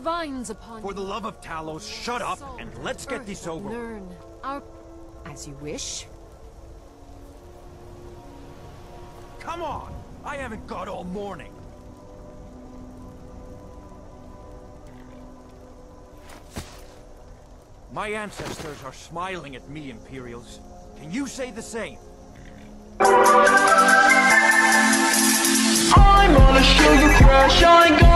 vines upon For the love of Talos, shut up and let's get this over. Learn our... As you wish. Come on! I haven't got all morning. My ancestors are smiling at me, Imperials. Can you say the same? I'm gonna show you crash, I ain't